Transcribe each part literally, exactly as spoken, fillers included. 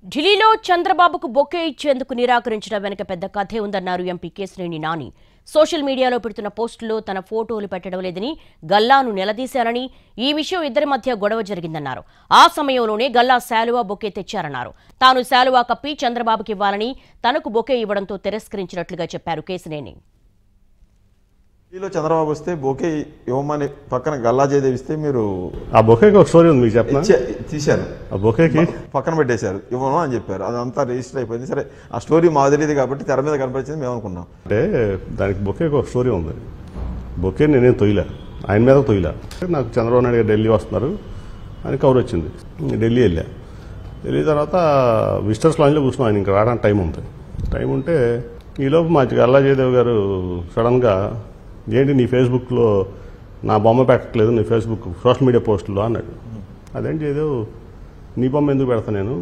ఢిల్లీలో చంద్రబాబుకు బొకే ఇచ్చేందుకు నిరాకరించడం వెనుక పెద్ద కథే ఉందన్నారు ఎంపీ కేశినేని నాని. సోషల్ మీడియాలో పెడుతున్న పోస్టుల్లో తన ఫోటోలు పెట్టడం లేదని గల్లాను నిలదీశారని, ఈ విషయం ఇద్దరి మధ్య గొడవ జరిగిందన్నారు. ఆ సమయంలోనే గల్లా శాలువా బొకే తెచ్చారన్నారు. తాను శాలువా కప్పి చంద్రబాబుకి ఇవ్వాలని తనకు బొకే ఇవ్వడంతో తిరస్కరించినట్లుగా చెప్పారు కేశినేని. ఢిల్లీలో చంద్రబాబు వస్తే బొకే ఇవ్వమని పక్కన గల్లా జయదేవ్ ఇస్తే మీరు ఆ బొకేకి ఒక స్టోరీ ఉంది మీకు చెప్పనా? తీశారు, ఆ బొకేకి పక్కన పెట్టేశారు, ఇవ్వను అని చెప్పారు. అదంతా రిజిస్టర్ అయిపోయింది. సరే, ఆ స్టోరీ మాకు తెలియదు కాబట్టి తెర మీద కనపరిచింది మేము అనుకున్నాం. అంటే దానికి బొకేకి ఒక స్టోరీ ఉంది. బొకే నేనేం తొయ్యలే, ఆయన మీద తొయ్యలే. నాకు చంద్రబాబు నాయుడు గారు ఢిల్లీ వస్తున్నారు అని కవర్ వచ్చింది. ఢిల్లీ వెళ్ళా. వెళ్ళిన తర్వాత విజిటర్స్ లాంజ్లో కూర్చున్నాం. ఆయన ఇంకా రావడానికి టైం ఉంది. టైం ఉంటే ఈలోపు మా గల్లా జయదేవ్ గారు సడన్గా, ఏంటి నీ ఫేస్బుక్లో నా బొమ్మ పెట్టట్లేదు, నీ ఫేస్బుక్ సోషల్ మీడియా పోస్టుల్లో అన్నాడు. అదేంటి ఏదో నీ బొమ్మ ఎందుకు పెడతా, నేను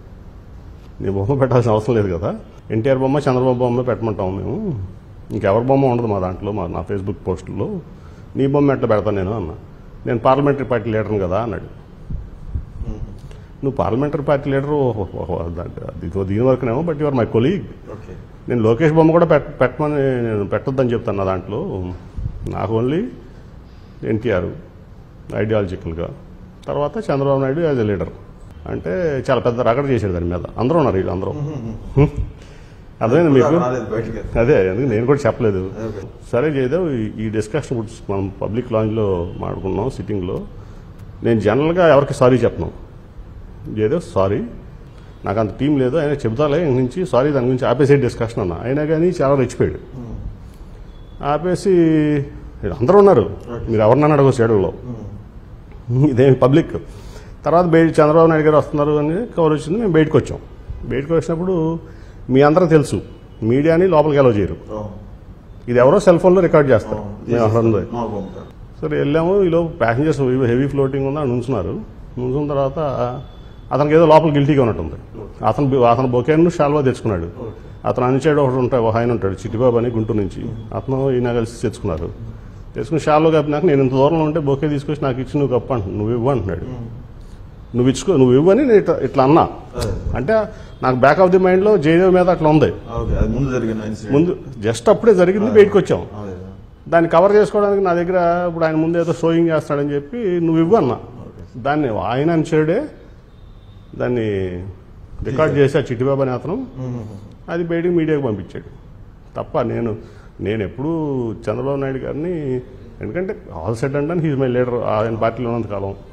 నీ బొమ్మ పెట్టాల్సిన అవసరం లేదు కదా, ఎన్టీఆర్ బొమ్మ చంద్రబాబు బొమ్మ పెట్టమంటాము మేము, ఇంకెవరి బొమ్మ ఉండదు మా దాంట్లో, మా నా ఫేస్బుక్ పోస్టుల్లో, నీ బొమ్మ ఎట్లా పెడతాను నేను అన్నా. నేను పార్లమెంటరీ పార్టీ లీడర్ని కదా అన్నాడు. నువ్వు పార్లమెంటరీ పార్టీ లీడరు దీని వరకునేమో, బట్ యువర్ మై కొలీగ్. నేను లోకేష్ బొమ్మ కూడా పెట్ట పెట్టమని నేను పెట్టొద్దని చెప్తాను నా దాంట్లో. నాకు ఓన్లీ ఎన్టీఆర్ ఐడియాలజికల్గా, తర్వాత Chandrababu Naidu as a leader అంటే చాలా పెద్ద రగడ చేశాడు దాని మీద. అందరూ ఉన్నారు వీళ్ళు అందరూ. అదేంది మీకు? అదే ఎందుకు నేను కూడా చెప్పలేదు. సరే జయదేవ్, ఈ డిస్కషన్ మనం పబ్లిక్ లాంజ్లో మాట్లాడుకున్నాం సిట్టింగ్లో. నేను జనరల్గా ఎవరికి సారీ చెప్పను. జయదేవ్ సారీ, నాకు అంత టీం లేదు, ఆయన చెబుతాలే నుంచి సారీ, దాని గురించి ఆపేసే డిస్కషన్ అన్న. అయినా కానీ చాలా రెచ్చిపోయాడు. ఆపేసి అందరూ ఉన్నారు, మీరు ఎవరినన్నా అడగచ్చు ఏడవలో, ఇదేమి పబ్లిక్. తర్వాత బయట చంద్రబాబు నాయుడు గారు వస్తున్నారు అని కవర్ వచ్చింది. మేము బయటకు వచ్చాం. బయటకు వచ్చినప్పుడు మీ అందరూ తెలుసు, మీడియాని లోపలికి అలౌ చేయరు. ఇది ఎవరో సెల్ ఫోన్లో రికార్డ్ చేస్తారు. సరే వెళ్ళాము. ఈలో ప్యాసింజర్స్ హెవీ ఫ్లోటింగ్ ఉందా అని ఉంచున్నారు. ఉంచిన తర్వాత అతనికి ఏదో లోపల గిల్టీగా ఉన్నట్టుంది. అతను అతను బొకేను షాల్వా తెచ్చుకున్నాడు. అతను అనిచేడు ఒకటి ఉంటాడు, ఒక ఆయన ఉంటాడు చిట్టిబాబు అని గుంటూరు నుంచి, అతను ఈయన కలిసి తెచ్చుకున్నారు. తెచ్చుకుని షాల్వా కప్పినాక నేను ఇంత దూరంలో ఉంటే బొకే తీసుకొచ్చి నాకు ఇచ్చి నువ్వు కప్పు అంటు, నువ్వు ఇవ్వు అంటున్నాడు. నువ్వు ఇచ్చుకో, నువ్వు ఇవ్వని నేను ఇట్లా ఇట్లా అన్నా. అంటే నాకు బ్యాక్ ఆఫ్ ది మైండ్లో జయదేవ్ మీద అట్లా ఉంది. ముందు జస్ట్ అప్పుడే జరిగింది, బయటకు వచ్చాం. దాన్ని కవర్ చేసుకోవడానికి నా దగ్గర ఇప్పుడు ఆయన ముందు ఏదో షోయింగ్ చేస్తాడని చెప్పి నువ్వు ఇవ్వు అన్నా. దాన్ని ఆయన అనిచేడే దాన్ని రికార్డ్ చేసి ఆ చిట్టిబాబు అని అతను అది బయటికి మీడియాకు పంపించాడు. తప్ప నేను నేను ఎప్పుడూ చంద్రబాబు నాయుడు గారిని, ఎందుకంటే all set and he's my leader ఆయన పార్టీలో ఉన్నంతకాలం